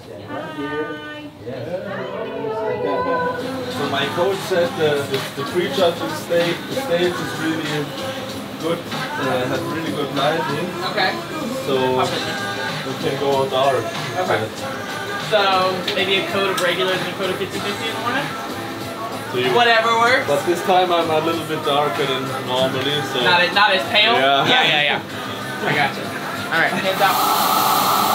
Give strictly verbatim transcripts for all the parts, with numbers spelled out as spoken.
So my coach said the, the, the pre-judging stage, the stage is really good, uh, has really good lighting. Okay. So we can go dark. Okay. So maybe a coat of regulars and a coat of fifty fifty in the morning? So you, Whatever works. But this time I'm a little bit darker than normally, so... Not as, not as pale? Yeah. Yeah, yeah, yeah. I got you. Alright, hands out.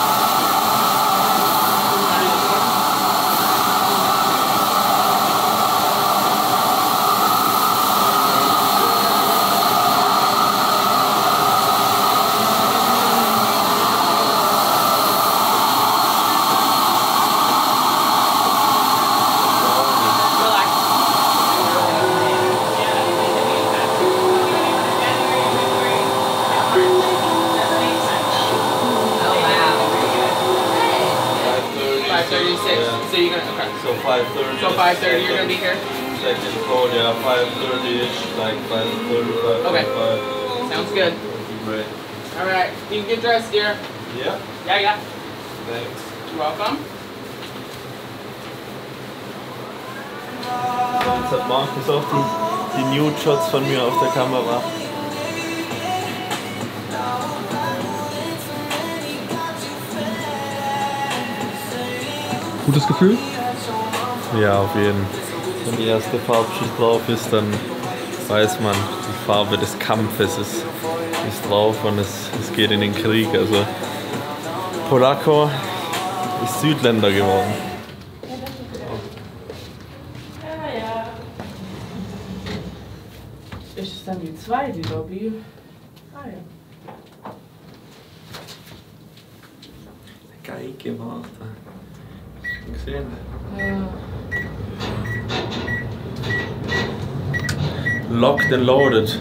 So you're gonna, okay. So five thirty. So five thirty you're gonna be here? Second call, yeah, five thirty-ish, like five thirty, five okay. five. Sounds good. Great. Alright, you can get dressed, dear. Yeah? Yeah, yeah. Thanks. You're welcome. Jetzt hat Markus auch die, die Nude-Shots von mir auf der Kamera. Gutes Gefühl? Ja, auf jeden Fall. Wenn die erste Farbschicht drauf ist, dann weiß man, die Farbe des Kampfes ist, ist drauf und es, es geht in den Krieg. Also Polacco ist Südländer geworden. Ja, ja. Ist es dann die zwei, die Lobby? Ah ja. Geil gemacht. Gesehen? Ja. Locked and loaded.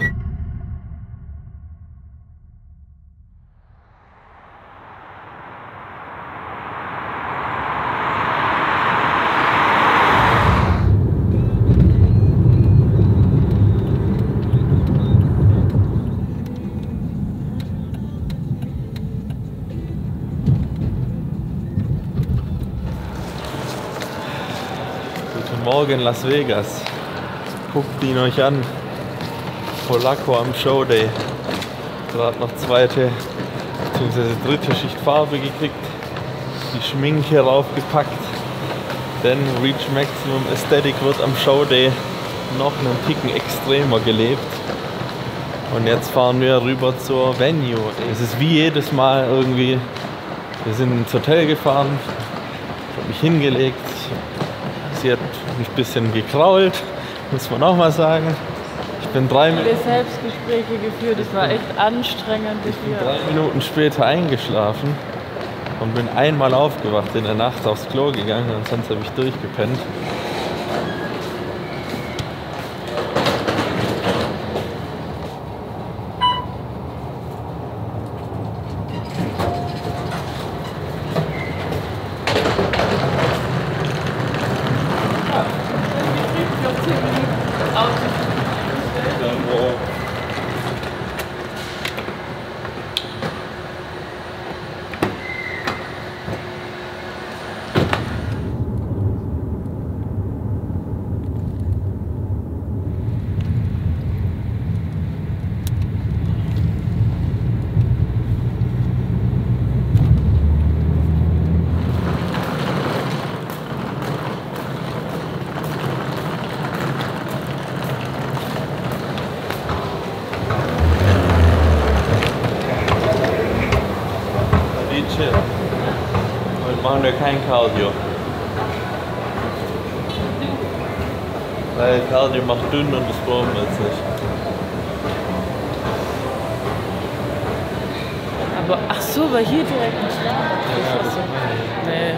Guten Morgen Las Vegas. Guckt ihn euch an. Polacco am Showday. Gerade noch zweite bzw. dritte Schicht Farbe gekriegt. Die Schminke raufgepackt. Denn Reach Maximum Aesthetic wird am Showday noch einen Ticken extremer gelebt. Und jetzt fahren wir rüber zur Venue. Es ist wie jedes Mal irgendwie. Wir sind ins Hotel gefahren. Ich habe mich hingelegt. Sie hat mich ein bisschen gekrault, muss man auch mal sagen. Ich bin drei Minuten. Selbstgespräche geführt, das war echt anstrengend. Ich bin drei Minuten später eingeschlafen und bin einmal aufgewacht in der Nacht aufs Klo gegangen und sonst habe ich durchgepennt. Heute machen wir kein Cardio. Weil Cardio macht dünn und das brauchen wir jetzt nicht. Aber ach so, weil hier direkt ein Schlaf. Ja, das Nee.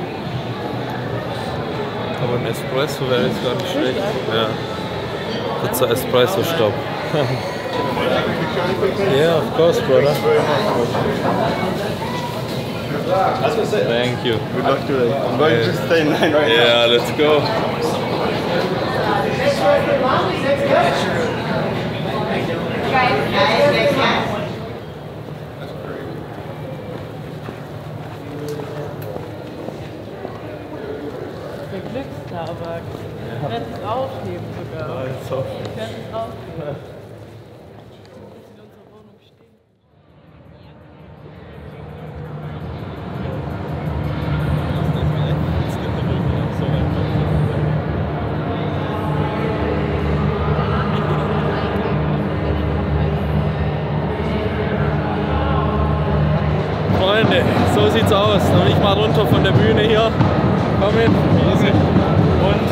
Aber ein Espresso wäre jetzt gar nicht schlecht. Ja. Kurzer Espresso-Stopp. Yeah, of course, brother. Thank you. Good luck today. I'm going Yeah. to stay in line right now. Yeah, let's go. werde es aufheben sogar. Also. Ich werde es aufheben. Freunde, so sieht's aus. Noch nicht mal runter von der Bühne hier. Komm hin. Easy. Und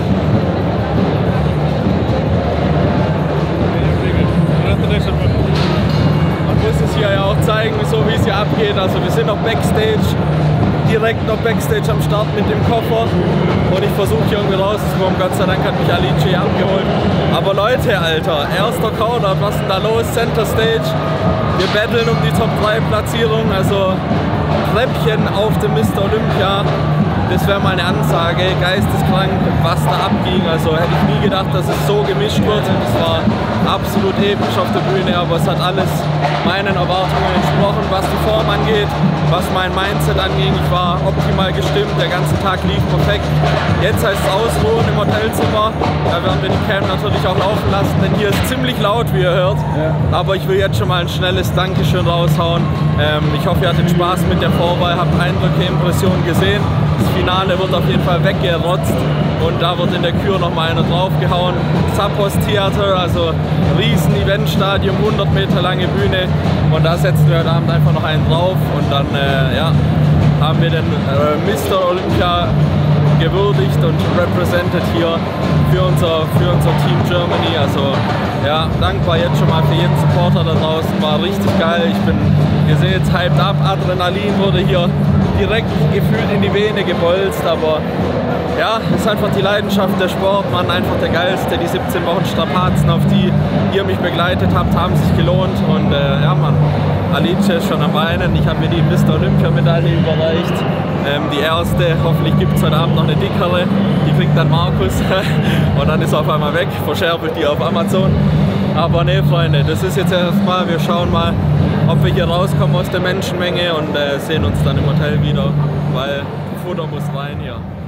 man muss es hier ja auch zeigen, so wie es hier abgeht. Also wir sind noch Backstage, direkt noch Backstage am Start mit dem Koffer. Und ich versuche hier irgendwie rauszukommen. Gott sei Dank hat mich Alice hier abgeholt. Aber Leute, Alter, erster Countdown, was ist denn da los? Center Stage. Wir battlen um die Top drei Platzierung, also Treppchen auf dem Mister Olympia. Das wäre mal eine Ansage, geisteskrank, was da abging. Also hätte ich nie gedacht, dass es so gemischt wird. Es war absolut episch auf der Bühne, aber es hat alles meinen Erwartungen entsprochen, was die Form angeht, was mein Mindset anging. Ich war optimal gestimmt, der ganze Tag lief perfekt. Jetzt heißt es ausruhen im Hotelzimmer. Da werden wir die Cam natürlich auch laufen lassen, denn hier ist ziemlich laut, wie ihr hört. Ja. Aber ich will jetzt schon mal ein schnelles Dankeschön raushauen. Ähm, ich hoffe, ihr hattet Spaß mit der Vorwahl, habt Eindrücke, Impressionen gesehen. Das Finale wird auf jeden Fall weggerotzt und da wird in der Kür noch mal einer draufgehauen. Zappos Theater, also riesen Eventstadion, hundert Meter lange Bühne, und da setzen wir heute Abend einfach noch einen drauf und dann äh, ja, haben wir den äh, Mister Olympia gewürdigt und represented hier für unser, für unser Team Germany. Also ja, dankbar jetzt schon mal für jeden Supporter da draußen, war richtig geil. Ich bin, ihr seht jetzt, hyped up, Adrenalin wurde hier direkt gefühlt in die Vene gebolzt, aber ja, ist einfach die Leidenschaft, der Sport, Mann, einfach der geilste. Die siebzehn Wochen Strapazen, auf die ihr mich begleitet habt, haben sich gelohnt und äh, ja, Mann, Alice ist schon am Weinen. Ich habe mir die Mister Olympia Medaille überreicht, ähm, die erste. Hoffentlich gibt es heute Abend noch eine dickere, die kriegt dann Markus und dann ist er auf einmal weg, verscherbelt die auf Amazon. Aber ne, Freunde, das ist jetzt erstmal, wir schauen mal, ob wir hier rauskommen aus der Menschenmenge und äh, sehen uns dann im Hotel wieder, weil Futter muss rein hier.